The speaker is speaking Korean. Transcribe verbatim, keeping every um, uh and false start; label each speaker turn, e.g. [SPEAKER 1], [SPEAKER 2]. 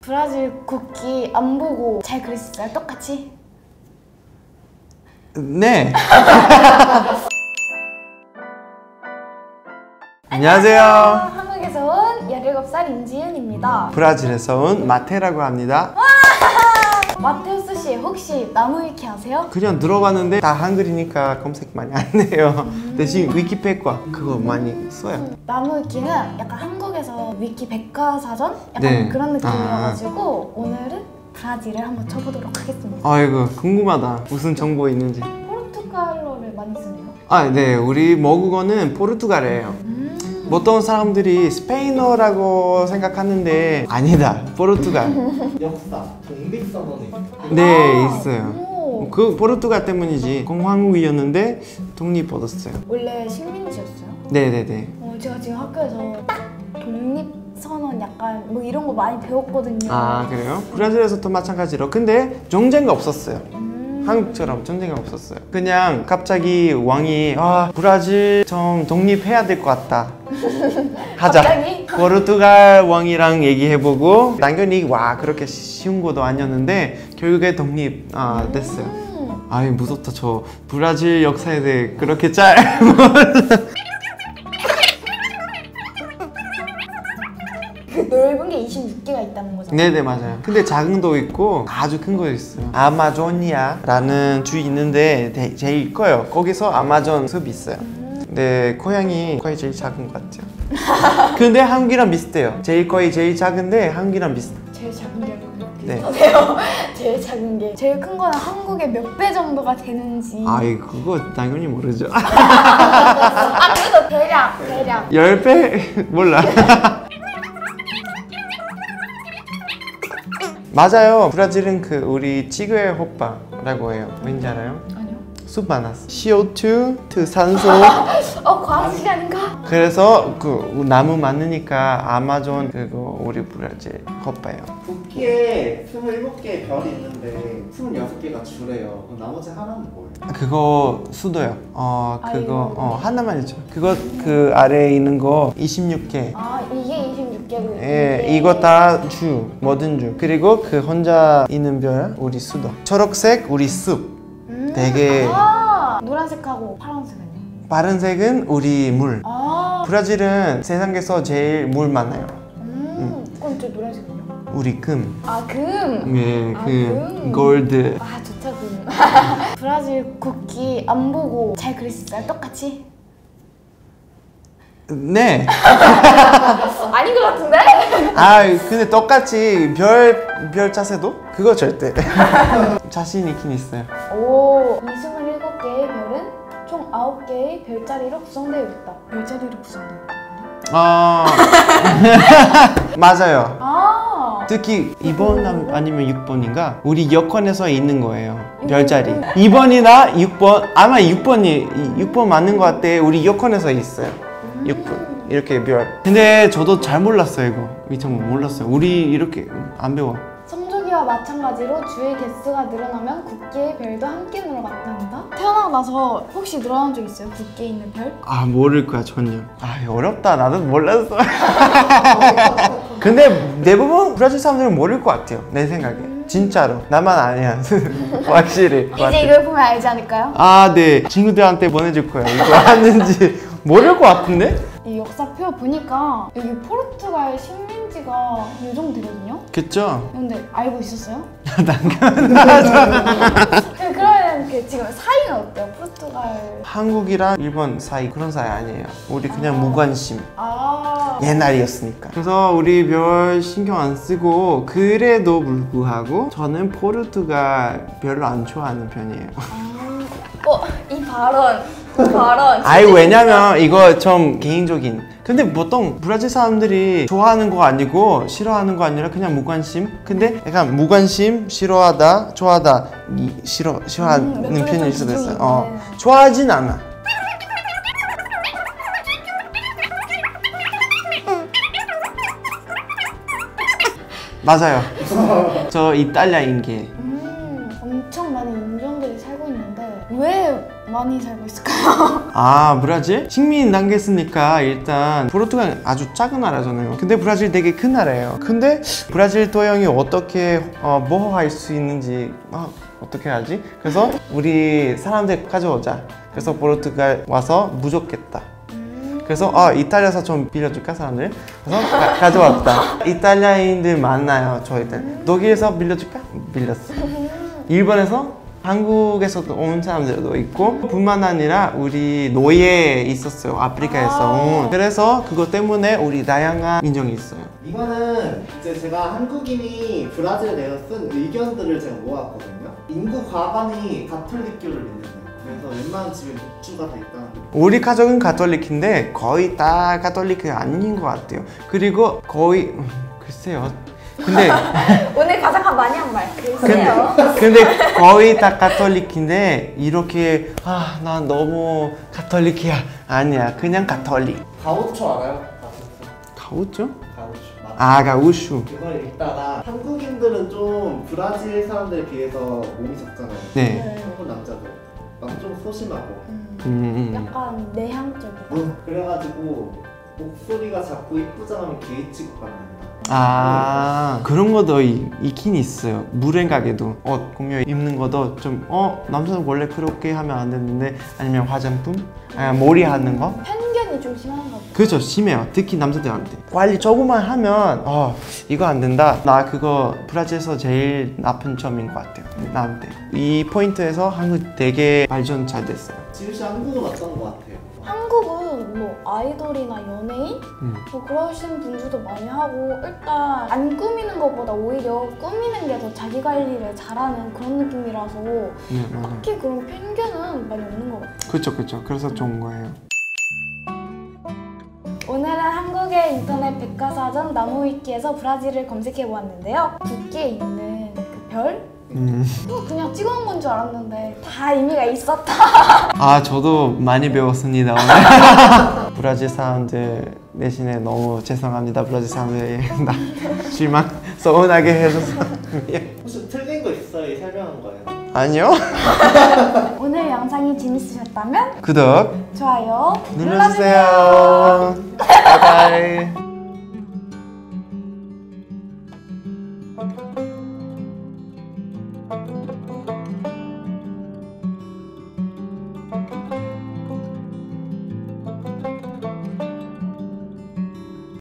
[SPEAKER 1] 브라질 국기 안 보고 잘 그릴 수 있어요? 똑같이?
[SPEAKER 2] 네.
[SPEAKER 1] 안녕하세요. 한국에서 온 열일곱 살 임지윤입니다.
[SPEAKER 2] 브라질에서 온 마테라고 합니다.
[SPEAKER 1] 마테우스 씨 혹시 나무위키 아세요?
[SPEAKER 2] 그냥 들어봤는데 다 한글이니까 검색 많이 안 해요.
[SPEAKER 1] 음.
[SPEAKER 2] 대신 위키백과 그거 많이 써요.
[SPEAKER 1] 음, 나무위키는 약간 한국에서 위키 백과사전? 약간
[SPEAKER 2] 네.
[SPEAKER 1] 그런 느낌이어가지고 아. 오늘은 브라질을 한번 쳐보도록 하겠습니다.
[SPEAKER 2] 아이고 궁금하다. 무슨 정보 있는지.
[SPEAKER 1] 포르투갈어를 많이 쓰네요.
[SPEAKER 2] 아, 네. 우리 모국어는 포르투갈이에요.
[SPEAKER 1] 음.
[SPEAKER 2] 보통 사람들이 스페인어라고 생각하는데 아니다. 포르투갈.
[SPEAKER 3] 역사, 독립선언이
[SPEAKER 2] 네,
[SPEAKER 1] 아,
[SPEAKER 2] 있어요.
[SPEAKER 1] 오.
[SPEAKER 2] 그 포르투갈 때문이지. 공화국이었는데 독립 얻었어요.
[SPEAKER 1] 원래 식민지였어요?
[SPEAKER 2] 네네네.
[SPEAKER 1] 어, 제가 지금 학교에서 딱 독립선언 약간 뭐 이런 거 많이 배웠거든요.
[SPEAKER 2] 아, 그래요? 브라질에서도 마찬가지로. 근데 전쟁이 없었어요.
[SPEAKER 1] 음.
[SPEAKER 2] 한국처럼 전쟁이 없었어요. 그냥 갑자기 왕이 아 브라질 좀 독립해야 될 것 같다. 하자.
[SPEAKER 1] 갑자기?
[SPEAKER 2] 포르투갈 왕이랑 얘기해보고 당연히 와 그렇게 쉬운 것도 아니었는데 결국에 독립 아, 됐어요.
[SPEAKER 1] 음.
[SPEAKER 2] 아이 무섭다. 저 브라질 역사에 대해 그렇게 잘
[SPEAKER 1] 그 넓은 게 이십육 개가 있다는 거죠?
[SPEAKER 2] 네네 맞아요. 근데 작은 도 있고 아주 큰 거 있어요. 아마조니아라는 주 있는데 대, 제일 커요. 거기서 아마존 숲이 있어요. 근데 고양이 거의 제일 작은 것 같아요. 근데 한국이랑 비슷해요. 제일 거의 제일 작은데 한국이랑 비슷해요.
[SPEAKER 1] 제일 작은 게
[SPEAKER 2] 네.
[SPEAKER 1] 비슷하네요. 제일 작은 게 제일 큰 거는 한국의 몇 배 정도가 되는지.
[SPEAKER 2] 아이 그거 당연히 모르죠.
[SPEAKER 1] 아 그래도 대략 대략
[SPEAKER 2] 열 배? 몰라. 맞아요. 브라질은 그 우리 지구의 호빠라고 해요. 왠지 알아요?
[SPEAKER 1] 아니요.
[SPEAKER 2] 숲 많았어. 씨오투, 그 산소.
[SPEAKER 1] 어 과학 시간인가?
[SPEAKER 2] 그래서 그 나무 많으니까 아마존 그거 우리 브라질 호빠예요.
[SPEAKER 3] 국기에 스물일곱 개의 별이 있는데 스물여섯 개가 주래요. 그럼 나머지 하나는 뭐예요?
[SPEAKER 2] 그거 수도요. 어 그거
[SPEAKER 1] 아이고.
[SPEAKER 2] 어 하나만 있죠. 그거 그 아래에 있는 거 이십육 개.
[SPEAKER 1] 아 이게 이십육 개고.
[SPEAKER 2] 예, 이거 다 주, 모든 주. 그리고 그 혼자 있는 별, 우리 수도. 초록색, 우리 숲.
[SPEAKER 1] 음.
[SPEAKER 2] 되게
[SPEAKER 1] 아 노란색하고 파란색은요?
[SPEAKER 2] 파란색은 우리 물.
[SPEAKER 1] 아.
[SPEAKER 2] 브라질은 세상에서 제일 물 많아요.
[SPEAKER 1] 음. 그럼 저 노란색은요?
[SPEAKER 2] 우리 금.
[SPEAKER 1] 아 금.
[SPEAKER 2] 네,
[SPEAKER 1] 아,
[SPEAKER 2] 금.
[SPEAKER 1] 금.
[SPEAKER 2] 골드.
[SPEAKER 1] 아 좋다 금. 브라질 국기 안 보고 잘 그릴 수 있어요? 똑같이?
[SPEAKER 2] 네.
[SPEAKER 1] 아닌 것 같은데?
[SPEAKER 2] 아, 근데 똑같이 별, 별 자세도? 그거 절대. 자신 있긴 있어요.
[SPEAKER 1] 오, 이 스물일곱 개의 별은 총 아홉 개의 별자리로 구성되어 있다. 별자리로 구성되어 있다.
[SPEAKER 2] 어. 맞아요.
[SPEAKER 1] 아,
[SPEAKER 2] 특히 이 번 아니면 육 번인가? 우리 여권에서 있는 거예요.
[SPEAKER 1] 음.
[SPEAKER 2] 별자리. 이 번이나 육 번, 아마 육 번이, 육 번 맞는 것 같아. 우리 여권에서 있어요. 육 번. 이렇게 별. 근데 저도 잘 몰랐어요, 이거. 이 정말 몰랐어요. 우리 이렇게 안 배워.
[SPEAKER 1] 성조기와 마찬가지로 주의 개수가 늘어나면 국기의 별도 함께 늘어난다. 태어나고 나서 혹시 늘어난 적 있어요? 국기에 있는 별?
[SPEAKER 2] 아, 모를 거야, 전혀. 아, 어렵다. 나도 몰랐어. 근데 대부분 브라질 사람들은 모를 것 같아요. 내 생각에. 진짜로. 나만 아니야. 확실히.
[SPEAKER 1] 이제 이걸 보면 알지 않을까요?
[SPEAKER 2] 아, 네. 친구들한테 보내줄 거예요. 이거 하는지 모를 것 같은데?
[SPEAKER 1] 이 역사표 보니까 여기 포르투갈 식민지가 이 정도 되거든요?
[SPEAKER 2] 그쵸?
[SPEAKER 1] 근데 알고 있었어요?
[SPEAKER 2] 당연하죠.
[SPEAKER 1] 그러면 그 지금 사이는 어때요? 포르투갈.
[SPEAKER 2] 한국이랑 일본 사이 그런 사이 아니에요. 우리 그냥 무관심.
[SPEAKER 1] 아.
[SPEAKER 2] 옛날이었으니까. 그래서 우리 별 신경 안 쓰고 그래도 불구하고 저는 포르투갈 별로 안 좋아하는 편이에요.
[SPEAKER 1] 어, 이 발언. 발언.
[SPEAKER 2] 아이 왜냐면 이거 좀 개인적인. 근데 보통 브라질 사람들이 좋아하는 거 아니고 싫어하는 거 아니라 그냥 무관심. 근데 약간 무관심, 싫어하다, 좋아하다, 이, 싫어 싫어하는
[SPEAKER 1] 음,
[SPEAKER 2] 편일 수도
[SPEAKER 1] 좀
[SPEAKER 2] 있어요. 어,
[SPEAKER 1] 네.
[SPEAKER 2] 좋아하진 않아. 맞아요. 저 이탈리아인게.
[SPEAKER 1] 음, 엄청 많은 인종들이 살고 있는데 왜 많이 살고 있을까요?
[SPEAKER 2] 아, 브라질? 식민 당겼으니까 일단 포르투갈 아주 작은 나라잖아요. 근데 브라질 되게 큰 나라예요. 근데 브라질 토양이 어떻게 어, 보호할 수 있는지 아, 어떻게 하지? 그래서 우리 사람들 가져오자. 그래서 포르투갈 와서 무섭겠다. 그래서 아 이탈리아서 좀 빌려줄까 사람들? 그래서 가, 가져왔다. 이탈리아인들 많아요 저희들. 독일에서 빌려줄까? 빌렸어. 일본에서 한국에서도 온 사람들도 있고 뿐만 아니라 우리 노예 있었어요 아프리카에서. 그래서 그것 때문에 우리 다양한 인종이 있어요.
[SPEAKER 3] 이거는 이제 제가 한국인이 브라질에 대해서 쓴 의견들을 제가 모았거든요. 인구 과반이 가톨릭교를 믿는. 그래서 웬만한 집에 묵주가 다 있다는 거.
[SPEAKER 2] 우리 가족은 가톨릭인데 거의 다 가톨릭이 아닌 것 같아요. 그리고 거의 음, 글쎄요. 근데
[SPEAKER 1] 오늘 가장 많이 한 말.
[SPEAKER 2] 근데,
[SPEAKER 1] 글쎄요.
[SPEAKER 2] 근데 거의 다 가톨릭인데 이렇게 아 나 너무 가톨릭이야 아니야 그냥 가톨릭.
[SPEAKER 3] 가우초 알아요?
[SPEAKER 2] 가우죠?
[SPEAKER 3] 가우초.
[SPEAKER 2] 아 가우슈.
[SPEAKER 3] 그걸 읽다가 한국인들은 좀 브라질 사람들에 비해서 몸이 작잖아요.
[SPEAKER 2] 네.
[SPEAKER 3] 한국 남자들 막 좀 소심하고.
[SPEAKER 1] 음,
[SPEAKER 2] 음, 음.
[SPEAKER 1] 약간 내향적이다.
[SPEAKER 3] 응. 그래가지고 목소리가 작고 이쁘지 않으면 게이 취급받는다.
[SPEAKER 2] 아 그런 것도 이- 있긴 있어요. 무랭가게도 옷 꾸며 입는 것도 좀 어 남자는 원래 그렇게 하면 안 되는데 아니면 화장품 아니면 머리 하는 거
[SPEAKER 1] 편견이 좀 심한가 보다.
[SPEAKER 2] 그렇죠 심해요. 특히 남자들한테 관리 조금만 하면 어 이거 안 된다. 나 그거 브라질에서 제일 나쁜 점인 것 같아요 나한테. 이 포인트에서 한국 되게 발전 잘 됐어요.
[SPEAKER 3] 지우씨 한국은 어떤 것 같아요?
[SPEAKER 1] 한국은 뭐 아이돌이나 연예인
[SPEAKER 2] 음.
[SPEAKER 1] 뭐 그러신 분들도 많이 하고 일단 안 꾸미는 것보다 오히려 꾸미는 게 더 자기 관리를 잘하는 그런 느낌이라서
[SPEAKER 2] 네 맞아요.
[SPEAKER 1] 딱히 그런 편견은 많이 없는 것 같아요.
[SPEAKER 2] 그렇죠 그렇죠. 그래서 좋은 거예요.
[SPEAKER 1] 오늘은 한국의 인터넷 백과사전 나무위키에서 브라질을 검색해 보았는데요. 국기에 있는 그 별?
[SPEAKER 2] 음.
[SPEAKER 1] 어, 그냥 찍어온 건 줄 알았는데 다 의미가 있었다.
[SPEAKER 2] 아 저도 많이 배웠습니다 오늘. 브라질 사람들 대신에 너무 죄송합니다. 브라질 사람들 나 실망 서운하게 해줘서.
[SPEAKER 3] 혹시 틀린 거 있어요? 설명한 거예요?
[SPEAKER 2] 아니요.
[SPEAKER 1] 오늘 영상이 재밌으셨다면
[SPEAKER 2] 구독
[SPEAKER 1] 좋아요
[SPEAKER 2] 눌러주세요. 바이바이.